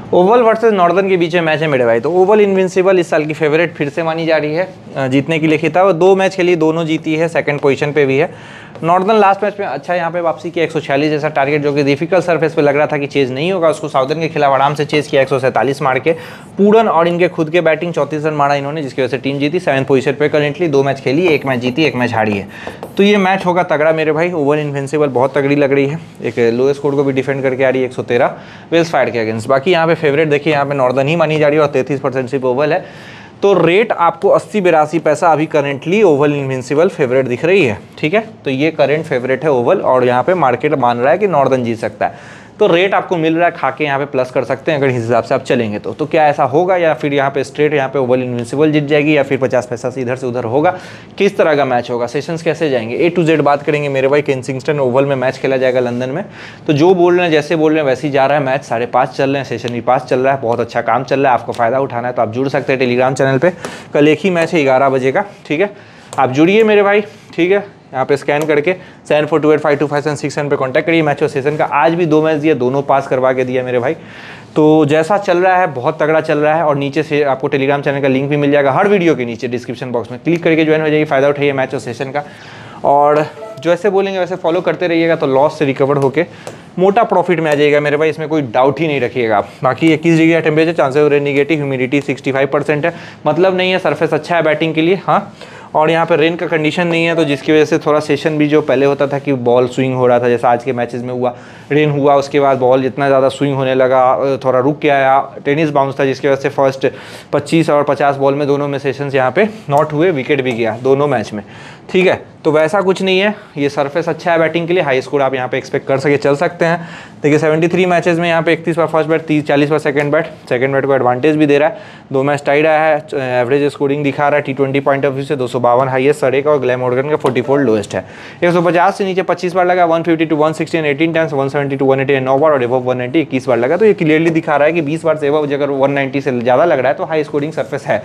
Oval versus northern के बीच में match है मेरे भाई। तो ओवल इनविंसिबल इस साल की फेवरेट फिर से मानी जा रही है जीतने के लिए खिताब। 2 मैच खेली, दोनों जीती है, सेकंड पोजीशन पे भी है। नॉर्दर्न लास्ट मैच में अच्छा यहाँ पे वापसी की 146 जैसा टारगेट, जो कि डिफिकल्ट सरफेस पे लग रहा था कि चेज नहीं होगा, उसको साउदर्न के खिलाफ आराम से चेज किया 147 मार के। पूरन और इनके खुद के बैटिंग 34 रन मारा इन्होंने, जिसकी वजह से टीम जीती। 7th पोजीशन पे करेंटली 2 मैच खेली, 1 मैच जीती, 1 मैच हारी है। तो ये मैच होगा तगड़ा मेरे भाई। ओवल इनविंसिबल बहुत तगड़ी लग रही है, एक लोएस्ट स्कोर को भी डिफेंड करके आ रही है 113 वेल्स फायर के अगेंस्ट। बाकी यहाँ पे फेवरेट देखिए, यहाँ पे नॉर्दर्न ही मानी जा रही है और 33% सिर्फ ओवल है। तो रेट आपको 80-82 पैसा अभी करेंटली ओवल इनविंसिबल फेवरेट दिख रही है, ठीक है। तो ये करेंट फेवरेट है ओवल, और यहाँ पे मार्केट मान रहा है कि नॉर्दर्न जीत सकता है। तो रेट आपको मिल रहा है, खा के यहाँ पे प्लस कर सकते हैं अगर इस हिसाब से आप चलेंगे तो क्या ऐसा होगा, या फिर यहाँ पे स्ट्रेट यहाँ पे ओवल इनविंसिबल जीत जाएगी, या फिर 50 पैसा से इधर से उधर होगा, किस तरह का मैच होगा, सेशंस कैसे जाएंगे, A to Z बात करेंगे मेरे भाई। केंसिंगटन ओवल में मैच खेला जाएगा लंदन में। तो जो बोल रहे हैं, जैसे बोल रहे हैं वैसे ही जा रहा है मैच। 5:30 चल रहे हैं, सेशन भी 5 चल रहा है, बहुत अच्छा काम चल रहा है। आपको फायदा उठाना है तो आप जुड़ सकते हैं टेलीग्राम चैनल पर। कल एक ही मैच है 11 बजे का, ठीक है। आप जुड़िए मेरे भाई, ठीक है। यहाँ पे स्कैन करके 7428525767 पे कांटेक्ट करिए। मैच और सेशन का आज भी 2 मैच दिया, दोनों पास करवा के दिया मेरे भाई। तो जैसा चल रहा है बहुत तगड़ा चल रहा है। और नीचे से आपको टेलीग्राम चैनल का लिंक भी मिल जाएगा हर वीडियो के नीचे डिस्क्रिप्शन बॉक्स में, क्लिक करके ज्वाइन हो जाइए, फायदा उठाइए मैच और सेशन का। और जैसे बोलेंगे वैसे फॉलो करते रहिएगा, तो लॉस से रिकवर होकर मोटा प्रॉफिट में आ जाएगा मेरे भाई, इसमें कोई डाउट ही नहीं रखिएगा आप। बाकी 21 डिग्री का टेम्परेचर, चांसेस हो रहे नेगेटिव, ह्यूमिडिटी 65% है, मतलब नहीं है, सरफेस अच्छा है बैटिंग के लिए। हाँ, और यहाँ पे रेन का कंडीशन नहीं है, तो जिसकी वजह से थोड़ा सेशन भी जो पहले होता था कि बॉल स्विंग हो रहा था, जैसा आज के मैचेस में हुआ, रेन हुआ उसके बाद बॉल इतना ज़्यादा स्विंग होने लगा, थोड़ा रुक के आया, टेनिस बाउंस था, जिसकी वजह से फर्स्ट 25 और 50 बॉल में दोनों में सेशंस यहाँ पे नॉट हुए, विकेट भी गया दोनों मैच में, ठीक है। तो वैसा कुछ नहीं है, ये सरफेस अच्छा है बैटिंग के लिए, हाई स्कोर आप यहाँ पे एक्सपेक्ट कर सके, चल सकते हैं। देखिए 73 मैचेस में यहाँ पे 31 बार फर्स्ट बैट, 40 बार सेकंड बैट को एडवांटेज भी दे रहा है। 2 मैच टाइड आया है, एवरेज स्कोरिंग दिखा रहा है T20 पॉइंट ऑफ व्यू से 252 हाईएस्ट सड़े का, और ग्लैमोर्गन का 44 लोएस्ट है। 150 से नीचे 25 बार लगा, 150 to 160 18 टाइम्स, 170 to 180 9 बार, और एबव 190 21 बार लगा। तो ये क्लियरली दिखा रहा है कि 20 बार से एबव अगर 190 से ज़्यादा लग रहा है तो हाई स्कोरिंग सरफेस है।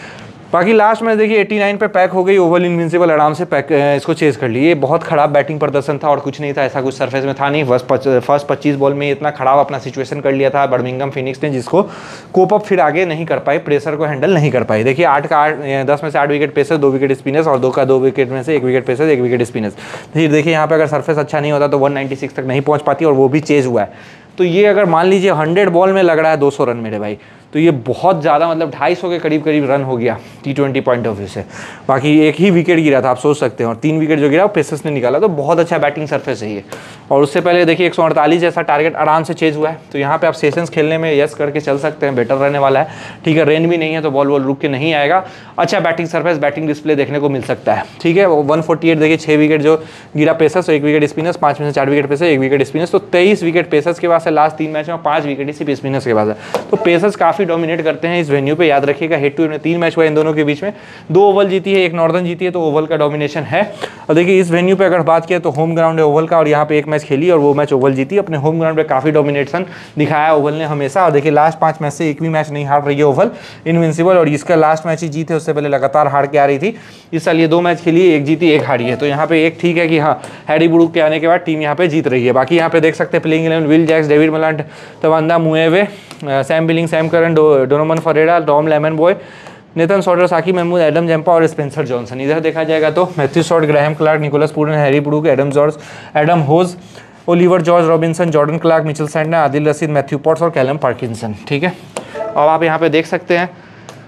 बाकी लास्ट मैच देखिए 89 पे पैक हो गई, ओवल इनविंसिबल आराम से पैक इसको चेज कर ली। ये बहुत खराब बैटिंग प्रदर्शन था और कुछ नहीं था, ऐसा कुछ सरफेस में था नहीं। फर्स्ट 25 बॉल में इतना खराब अपना सिचुएशन कर लिया था बर्मिंघम फिनिक्स ने, जिसको कोप अप फिर आगे नहीं कर पाई, प्रेशर को हैंडल नहीं कर पाई। देखिए 10 में से 8 विकेट पेसर, 2 विकेट स्पिनर्स, और 2 विकेट में से 1 विकेट पेसर, 1 विकेट स्पिनर्स। फिर देखिए यहाँ पे अगर सरफेस अच्छा नहीं होता तो 196 तक नहीं पहुँच पाती, और वो भी चेज हुआ है। तो ये अगर मान लीजिए 100 बॉल में लग रहा है 200 रन मेरे भाई, तो ये बहुत ज़्यादा, मतलब 250 के करीब रन हो गया T20 पॉइंट ऑफ व्यू से। बाकी 1 ही विकेट गिरा था, आप सोच सकते हैं, और 3 विकेट जो गिरा वो पेसर्स ने निकाला। तो बहुत अच्छा बैटिंग सरफेस है ये। और उससे पहले देखिए 148 जैसा टारगेट आराम से चेज हुआ है। तो यहाँ पे आप सेशंस खेलने में यस करके चल सकते हैं, बेटर रहने वाला है, ठीक है। रेन भी नहीं है तो बॉल रुक के नहीं आएगा, अच्छा बैटिंग सरफेस, बैटिंग डिस्प्ले देखने को मिल सकता है, ठीक है। 148 देखिए 6 विकेट जो गिरा पेसर्स, 1 विकेट स्पिनर्स, 5 में से 4 विकेट पेसर, 1 विकेट स्पिनर्स। तो 23 विकेट पेसर्स के पास है लास्ट 3 मैच में, 5 विकेट सिर्फ स्पिनर्स के पास है। तो पेसर्स काफ़ी डोमिनेट करते हैं इस वेन्यू पे, याद रखिएगा। हेड टू हेड में 3 मैच हुआ इन दोनों के बीच में, 2 ओवल जीती है, 1 नॉर्दर्न जीती है, तो ओवल का डोमिनेशन है। और देखिए इस वेन्यू पे अगर बात किया तो होम ग्राउंड है ओवल का, और यहाँ पे 1 मैच खेली और वो मैच ओवल जीती। अपने होम ग्राउंड पे काफी डोमिनेशन दिखाया ओवल ने हमेशा। और देखिए लास्ट 5 मैच से एक भी मैच नहीं हार रही है ओवल इनविंसिबल, और इसका लास्ट मैच ही जीत है, उससे पहले लगातार हार के आ रही थी। इस साल ये 2 मैच खेली, 1 जीती 1 हारी है। तो यहाँ पे एक ठीक है कि हाँ, हैरी ब्रूक के आने के बाद टीम यहाँ पे जीत रही है। बाकी यहाँ पे देख सकते हैं playing 11 Will Jacks, David Malan, Tawanda Muyeye, Sam Billings, Sam Curran, Donovan Ferreira, Tom Lammonby, Nathan Sowter, Saqib Mahmood, Adam Zampa और स्पेंसर जॉनसन। इधर देखा जाएगा तो Matthew Short, Graham Clark, Nicholas Pooran, Harry Brook, Adam George, Adam Hose, Oliver George Robinson, Jordan Clark, Mitchell Santner, Adil Rashid, Matthew Potts और Callum Parkinson, ठीक है। और आप यहाँ पे देख सकते हैं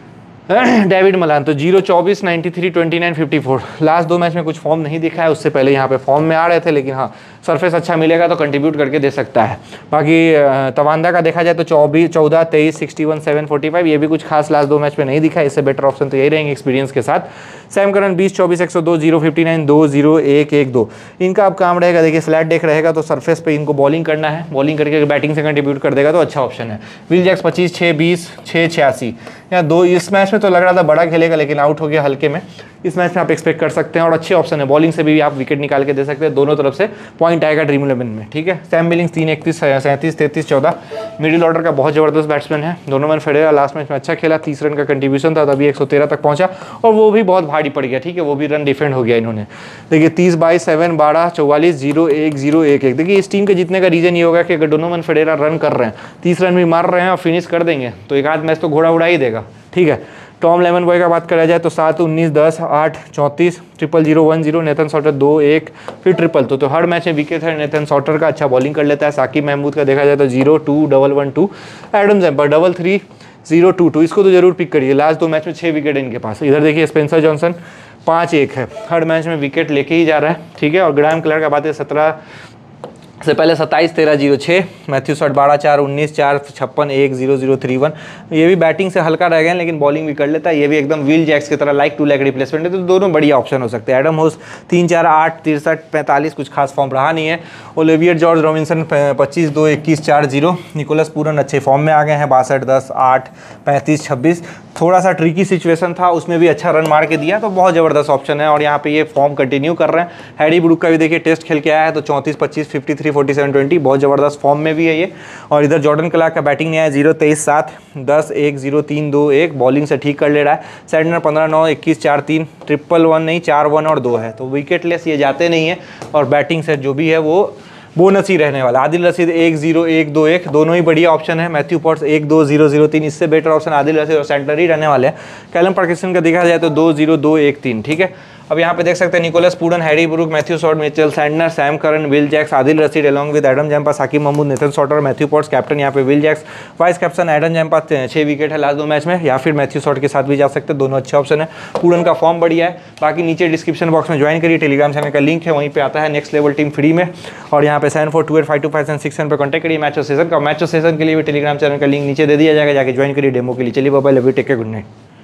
डेविड मलान तो 0-24, 93, 29, 54। लास्ट 2 मैच में कुछ फॉर्म नहीं दिखा है, उससे पहले यहाँ पे फॉर्म में आ रहे थे, लेकिन हाँ सरफेस अच्छा मिलेगा तो कंट्रीब्यूट करके दे सकता है। बाकी तवांदा का देखा जाए तो 14, 23, 61, 7, 45, ये भी कुछ खास लास्ट 2 मैच में नहीं दिखा। इससे बेटर ऑप्शन तो यही रहेंगे एक्सपीरियंस के साथ। Sam Curran 20, 24, 102, 0, 59, 2, 0, 1, 1, 2। इनका अब काम रहेगा, देखिए फ्लैट डेक रहेगा तो सरफेस पे इनको बॉलिंग करना है, बॉलिंग करके बैटिंग से कंट्रीब्यूट कर देगा तो अच्छा ऑप्शन है। विल जैक्स 25, 6, 20, 6, 86 या 2। इस मैच में तो लग रहा था बड़ा खेलेगा, लेकिन आउट हो गया हल्के में, इस मैच में आप एक्सपेक्ट कर सकते हैं। और अच्छे ऑप्शन है, बॉलिंग से भी आप विकेट निकाल के दे सकते हैं, दोनों तरफ से पॉइंट आएगा ड्रीम 11 में, ठीक है। सैम बिलिंग्स 3-31, 37, 33, 14, मिडिल ऑर्डर का बहुत ज़बरदस्त बैट्समैन है। डोनोवन फेडेरा लास्ट मैच में अच्छा खेला, 30 रन का कंट्रीब्यूशन था, तभी 113 तक पहुंचा और वो भी बहुत भारी पड़ गया, ठीक है, वो भी रन डिफेंड हो गया इन्होंने। देखिए 30/7, 12, 44, 0-1, 0-1-1। देखिए इस टीम के जीतने का रीजन ये होगा कि अगर डोनोवन फेडेरा रन कर रहे हैं, 30 रन भी मार रहे हैं और फिनिश कर देंगे तो एक आध मैच तो घोड़ा उड़ा ही देगा, ठीक है। टॉम लेमन बॉय का बात करा जाए तो 7-19, 10, 8, 34, 0-0-1-0, नेथन सॉटर 2-1, फिर ट्रिपल। तो हर मैच में विकेट है नेथन सॉटर का, अच्छा बॉलिंग कर लेता है। साकिब महमूद का देखा जाए तो 0-2, 1-1-2, एडम जैम्पर 3-3, 0-2-2, इसको तो जरूर पिक करिए। लास्ट 2 मैच में 6 विकेट इनके पास। इधर देखिए स्पेंसर जॉनसन 5-1 है, हर मैच में विकेट लेके ही जा रहा है, ठीक है। और ग्राहम क्लार्क का बात है 17 से पहले 27, 13, 0-6, मैथ्यू शॉट 12-4, 19, 4, 56, 1, 0-0-3-1। ये भी बैटिंग से हल्का रह गए लेकिन बॉलिंग भी कर लेता है। ये भी एकदम विल जैक्स की तरह लाइक टू लाइक रिप्लेसमेंट है, तो दोनों बढ़िया ऑप्शन हो सकते हैं। एडम होस 3-4, 8, 63, 45, कुछ खास फॉर्म रहा नहीं है। Olivier George Robinson 25, 2, 21, 4, 0। Nicholas Pooran अच्छे फॉर्म में आ गए हैं, 62, 10, 8, 35, 26। थोड़ा सा ट्रिकी सिचुएशन था, उसमें भी अच्छा रन मार के दिया, तो बहुत ज़बरदस्त ऑप्शन है। और यहाँ पे ये फॉर्म कंटिन्यू कर रहे हैं। हैरी ब्रूक का भी देखिए टेस्ट खेल के आया है, तो 34, 25, 53, 47, 20, बहुत ज़बरदस्त फॉर्म में भी है ये। और इधर जॉर्डन क्लार्क का बैटिंग नहीं आया, 0, 23, 7, 10, 1, 0, 3, 2, 1, बॉलिंग से ठीक कर ले रहा है। सैडनर 15, 9, 21, 4, 3, 1-1 नहीं, 4, 1 और 2 है, तो विकेटलेस ये जाते नहीं है। और बैटिंग से जो भी है वो बोनस ही रहने वाला। आदिल रशीद 1, 0, 1, 2, 1, दोनों ही बढ़िया ऑप्शन है। मैथ्यू पॉट्स 1, 2, 0, 0, 3, इससे बेटर ऑप्शन आदिल रशीद और सेंटर ही रहने वाले हैं। कैलम पार्किंसन का देखा जाए तो 2, 0, 2, 1, 3, ठीक है। अब यहाँ पे देख सकते हैं Nicholas Pooran, Harry Brook, Matthew Short, Mitchell Santner, Sam Curran, Will Jacks, Adil Rashid along with Adam Zampa, Saqib Mahmood, Nathan Sowter, Matthew Potts, captain यहाँ पे Will Jacks, vice captain Adam Zampa, 6 wicket है लास्ट 2 मैच में, या फिर मैथ्यू शॉट के साथ भी जा सकते हैं, दोनों अच्छे ऑप्शन है। पूरन का फॉर्म बढ़िया है। बाकी नीचे डिस्क्रिप्शन बॉक्स में ज्वाइन करिए, टेलीग्राम चैनल का लिंक है, वहीं पे आता है नेक्स्ट लेवल टीम फ्री में। और यहाँ पे 7428525767 पर कॉन्टैक्ट करिए मैच और सेशन का। मैच और सेशन के लिए भी टेलीग्राम चैनल का लिंक नीचे दे दिया जाएगा, जाके ज्वाइन करिए डेमो के लिए। चलिए bye bye, love you, take care, good night.